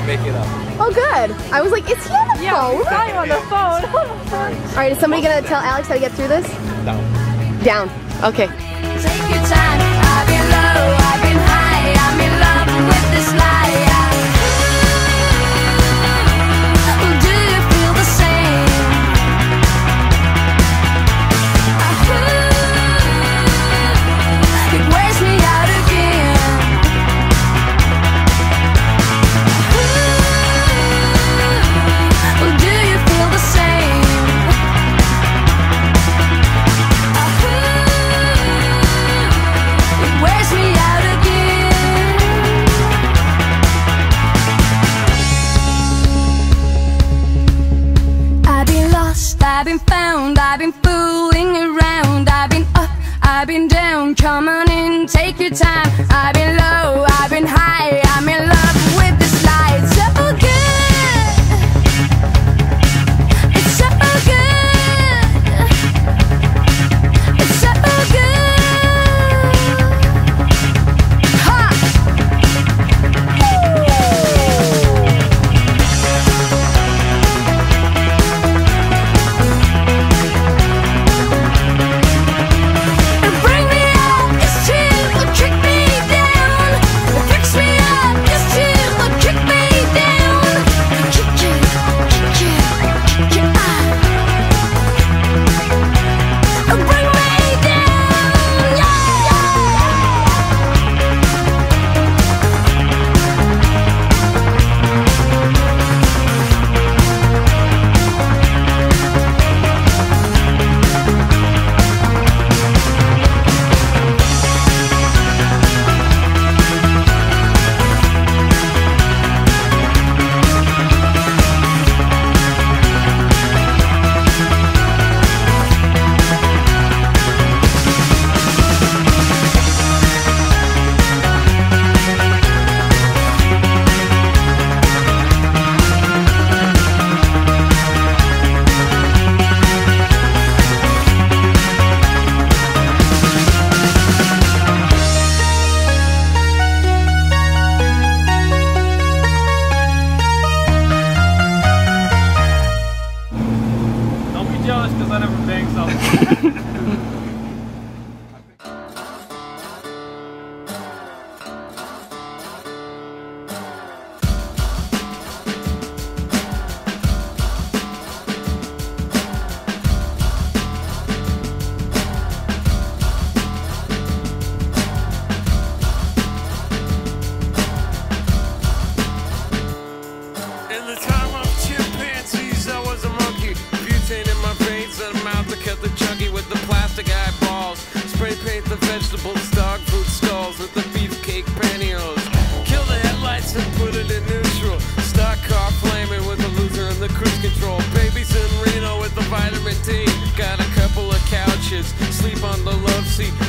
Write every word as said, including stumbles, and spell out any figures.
make it up. Oh, good. I was like, is he on the yeah, phone? Yeah, we saw you on the phone. All right, is somebody gonna tell Alex how to get through this? Down. Down. Okay. Take your time. I've been low, I've been high. I'm in love with this life. Do you feel the same? It wears me out again. Do you feel the same? It wears me out again. I've been lost, I've been found, I've been fooling around. I've been up, I've been down. Come on in, take your time. I've been low, I've been high. I'm in love with this light. So good, it's so good, it's so good. Ha! Bring me up, it's chill, kick me down. Fix me up, it's chill, kick me down. Kick you, kick you, kick you out. Bring me down, yeah. Don't be jealous because I never banged something. In the time of chimpanzees, I was a monkey. Butane in my veins and a mouth that kept the chunky with the plastic eyeballs. Spray paint the vegetables, dog food stalls with the beefcake pantyhose. Kill the headlights and put it in neutral. Stock car flaming with the Luther and the cruise control. Babies in Reno with the vitamin D. Got a couple of couches, sleep on the love seat.